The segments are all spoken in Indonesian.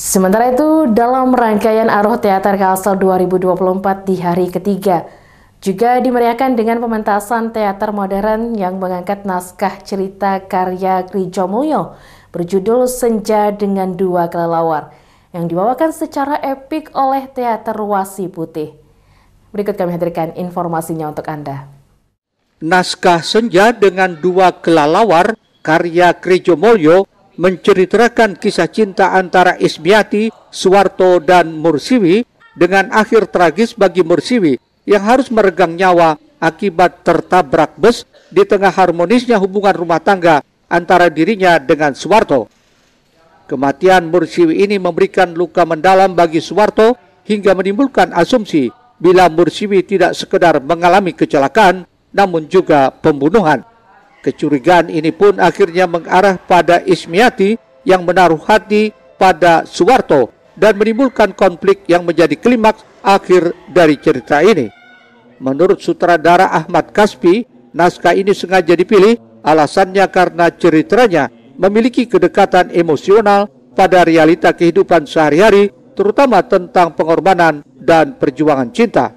Sementara itu, dalam rangkaian Aruh Teater Kalsel 2024 di hari ketiga, juga dimeriahkan dengan pementasan teater modern yang mengangkat naskah cerita karya Krijomulyo berjudul Senja dengan Dua Kelelawar, yang dibawakan secara epik oleh Teater Wasi Putih. Berikut kami hadirkan informasinya untuk Anda. Naskah Senja dengan Dua Kelelawar karya Krijomulyo menceritakan kisah cinta antara Ismiati, Suwarto, dan Mursiwi dengan akhir tragis bagi Mursiwi yang harus meregang nyawa akibat tertabrak bus di tengah harmonisnya hubungan rumah tangga antara dirinya dengan Suwarto. Kematian Mursiwi ini memberikan luka mendalam bagi Suwarto hingga menimbulkan asumsi bila Mursiwi tidak sekedar mengalami kecelakaan namun juga pembunuhan. Kecurigaan ini pun akhirnya mengarah pada Ismiati yang menaruh hati pada Suwarto dan menimbulkan konflik yang menjadi klimaks akhir dari cerita ini. Menurut sutradara Ahmad Kaspi, naskah ini sengaja dipilih alasannya karena ceritanya memiliki kedekatan emosional pada realita kehidupan sehari-hari, terutama tentang pengorbanan dan perjuangan cinta.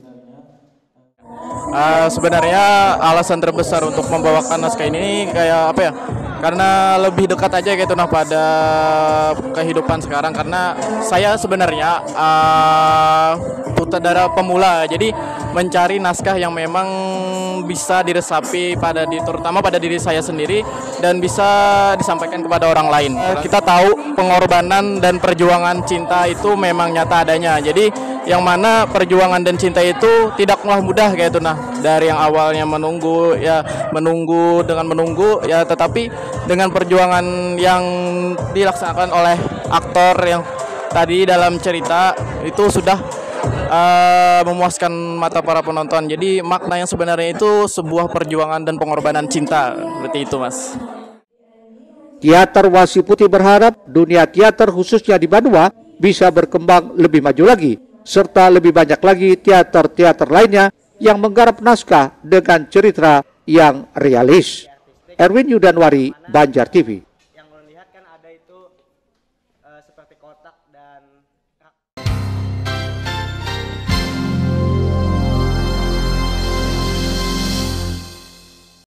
Sebenarnya alasan terbesar untuk membawakan naskah ini kayak apa ya? Karena lebih dekat aja gitu pada kehidupan sekarang, karena saya sebenarnya sutradara pemula, jadi mencari naskah yang memang bisa diresapi terutama pada diri saya sendiri dan bisa disampaikan kepada orang lain. Kita tahu pengorbanan dan perjuangan cinta itu memang nyata adanya, jadi yang mana perjuangan dan cinta itu tidaklah mudah kayak itu dari yang awalnya menunggu ya, tetapi dengan perjuangan yang dilaksanakan oleh aktor yang tadi dalam cerita itu sudah memuaskan mata para penonton. Jadi makna yang sebenarnya itu sebuah perjuangan dan pengorbanan cinta, seperti itu, Mas. Teater Wasi Putih berharap dunia teater khususnya di Banua bisa berkembang lebih maju lagi, serta lebih banyak lagi teater-teater lainnya yang menggarap naskah dengan cerita yang realis. Erwin Yudanwari, Banjar TV.